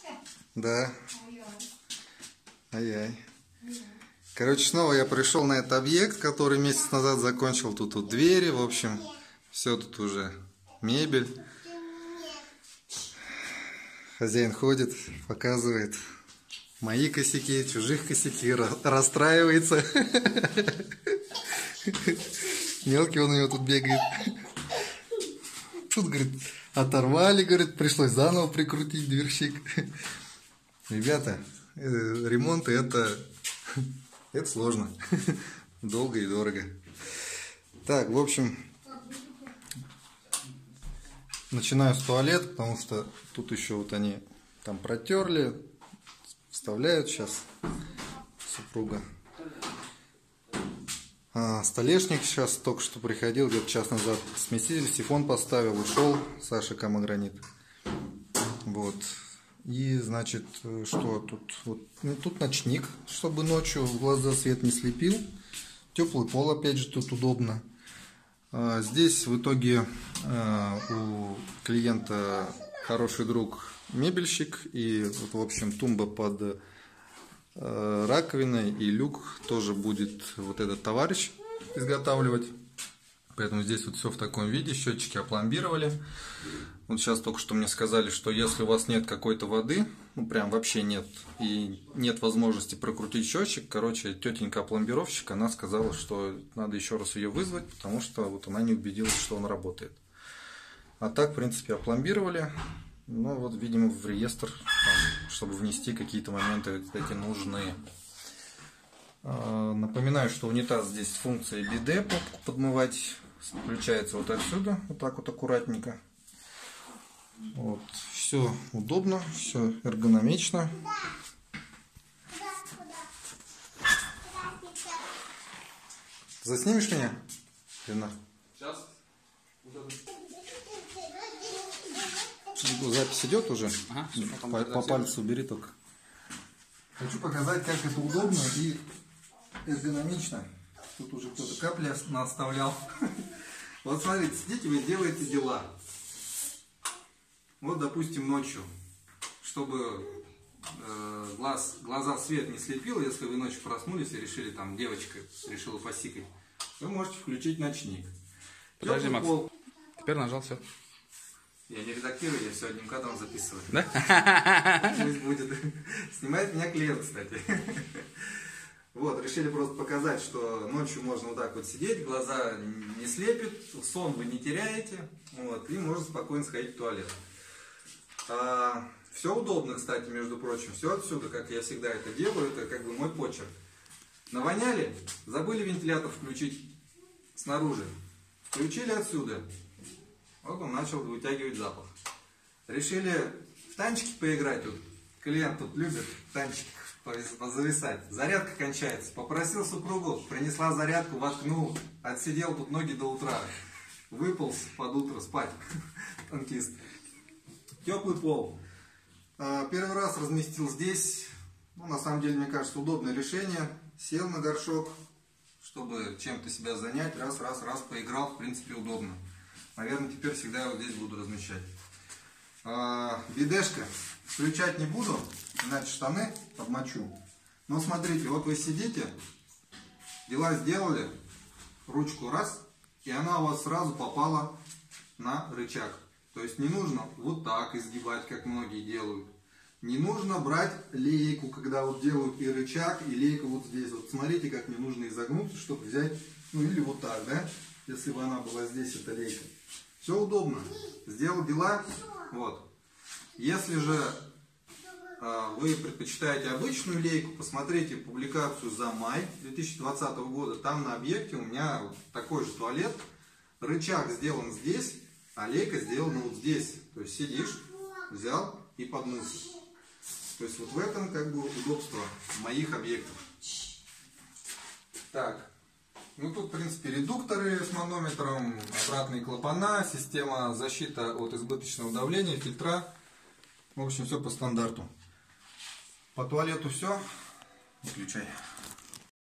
Да. Ай-яй. Короче, снова я пришел на этот объект, который месяц назад закончил. Тут двери, в общем, все тут уже мебель. Хозяин ходит, показывает мои косяки, чужих косяки, расстраивается. Мелкий он у него тут бегает. Тут, говорит, оторвали, говорит, пришлось заново прикрутить дверщик. Ребята, ремонт это сложно. Долго и дорого. Так, в общем, начинаю с туалета, потому что тут еще вот они там протерли, вставляют сейчас супруга. Столешник сейчас только что приходил, где-то час назад, смеситель, сифон поставил, ушел, Саша Камагранит. Вот. И, значит, что тут? Вот, ну, тут ночник, чтобы ночью в глаза свет не слепил. Теплый пол, опять же, тут удобно. Здесь в итоге у клиента хороший друг мебельщик. И, вот, в общем, тумба под раковиной и люк тоже будет вот этот товарищ изготавливать. Поэтому здесь вот все в таком виде. Счетчики опломбировали. Вот сейчас только что мне сказали, что если у вас нет какой-то воды, ну прям вообще нет, и нет возможности прокрутить счетчик, короче, тетенька опломбировщик, она сказала, что надо еще раз ее вызвать, потому что вот она не убедилась, что он работает. А так, в принципе, опломбировали. Ну вот, видимо, в реестр, там, чтобы внести какие-то моменты эти нужные. Напоминаю, что унитаз здесь с функцией биде, попку подмывать. Включается вот отсюда, вот так вот аккуратненько. Вот, все удобно, все эргономично. Заснимешь меня, Лена? Сейчас. Запись идет уже? Ага, по пальцу убери только. Хочу показать, как это удобно и эргономично. Тут уже кто-то капли наставлял. Вот смотрите, сидите вы, делаете дела. Вот, допустим, ночью, чтобы глаза свет не слепил, если вы ночью проснулись и решили, там, девочка решила посикать, вы можете включить ночник. Подожди, Макс, теперь нажал все. Я не редактирую, я все одним кадром записываю. Да? Пусть будет. Снимает меня клиент, кстати. Вот, решили просто показать, что ночью можно вот так вот сидеть, глаза не слепит, сон вы не теряете, вот, и можно спокойно сходить в туалет. Все удобно, кстати, между прочим, все отсюда, как я всегда это делаю, это как бы мой почерк. Навоняли, забыли вентилятор включить снаружи, включили отсюда, вот он начал вытягивать запах. Решили в танчики поиграть, вот, клиент тут любит в танчиках позависать. Зарядка кончается. Попросил супругу, принесла зарядку, воткнул, отсидел тут ноги до утра. Выполз под утро спать. Танкист. Теплый пол. Первый раз разместил здесь. Ну, на самом деле, мне кажется, удобное решение. Сел на горшок, чтобы чем-то себя занять. Раз, поиграл. В принципе, удобно. Наверное, теперь всегда его здесь буду размещать. Бидешка. Включать не буду, иначе штаны подмочу. Но смотрите, вот вы сидите, дела сделали, ручку раз, и она у вас сразу попала на рычаг. То есть не нужно вот так изгибать, как многие делают. Не нужно брать лейку, когда вот делают и рычаг, и лейку вот здесь. Вот смотрите, как мне нужно изогнуться, чтобы взять, ну или вот так, да, если бы она была здесь, эта лейка. Все удобно. Сделал дела, вот. Если же вы предпочитаете обычную лейку, посмотрите публикацию за май 2020 года. Там на объекте у меня вот такой же туалет. Рычаг сделан здесь, а лейка сделана вот здесь. То есть сидишь, взял и подмылся. То есть вот в этом как бы удобство моих объектов. Так. Ну тут, в принципе, редукторы с манометром, обратные клапана, система защиты от избыточного давления, фильтра. В общем, все по стандарту. По туалету все. Выключай.